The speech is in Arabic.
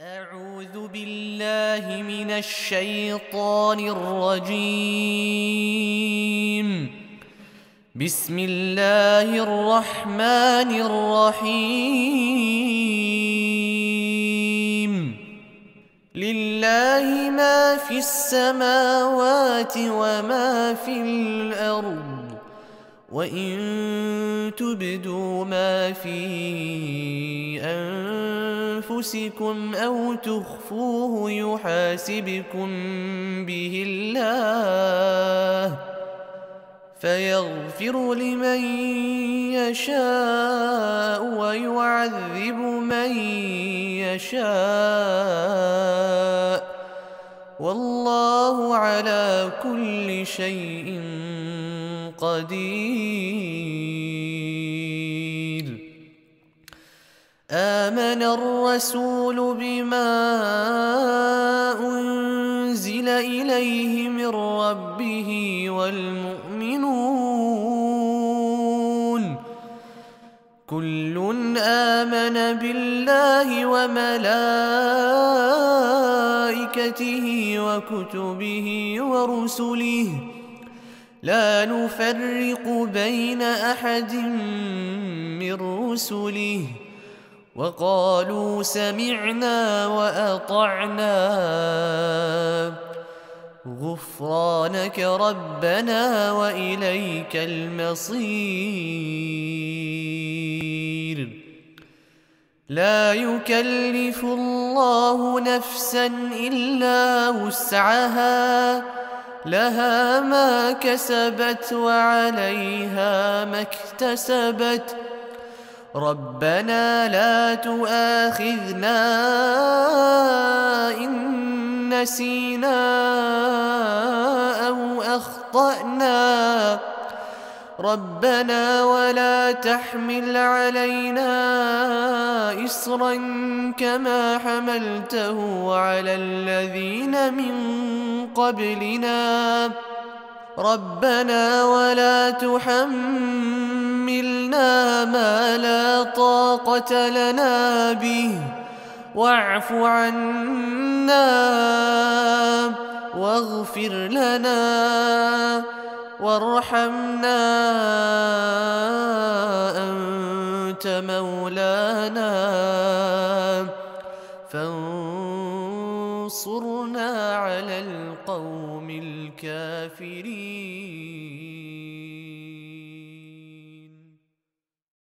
أعوذ بالله من الشيطان الرجيم. بسم الله الرحمن الرحيم. لله ما في السماوات وما في الأرض، وإن تبدوا ما في أنفسكم أو تخفوه يحاسبكم به الله، فيغفر لمن يشاء ويعذب من يشاء، والله على كل شيء قدير. آمن الرسول بما أنزل إليه من ربه والمؤمنون كل آمن بالله وملائكته وكتبه ورسله لا نفرق بين أحد من رسله، وقالوا سمعنا وأطعنا غفرانك ربنا وإليك المصير. لا يكلف الله نفسا إلا وسعها، لها ما كسبت وعليها ما اكتسبت، ربنا لا تؤاخذنا إن نسينا أو أخطأنا، ربنا ولا تحمل علينا إصرا كما حملته على الذين من قبلنا، ربنا ولا تحملنا ما لا طاقة لنا به، واعف عنا واغفر لنا وارحمنا أنت مولانا فانصرنا على القوم الكافرين.